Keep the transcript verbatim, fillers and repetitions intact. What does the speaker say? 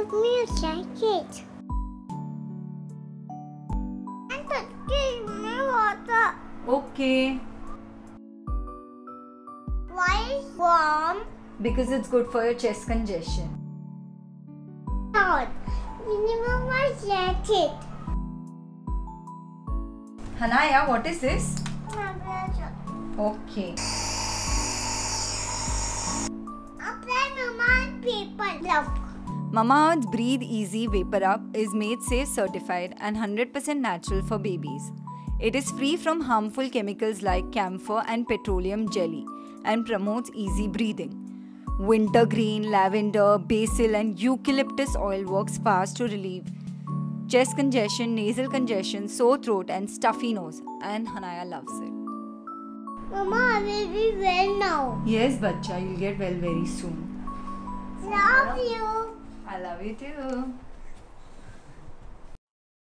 Give me a jacket. And give me water. Okay. Why is warm? Because it's good for your chest congestion. God, give me my jacket. Hanaya, what is this? My brother. Okay. Apply Mama paper. Look. Mama's Breathe Easy Vapor Up is made safe certified and one hundred percent natural for babies. It is free from harmful chemicals like camphor and petroleum jelly and promotes easy breathing. Wintergreen, lavender, basil and eucalyptus oil works fast to relieve chest congestion, nasal congestion, sore throat and stuffy nose, and Hanaya loves it. Mama, I will be well now. Yes, bacha, you'll get well very soon. Love you. I love you too.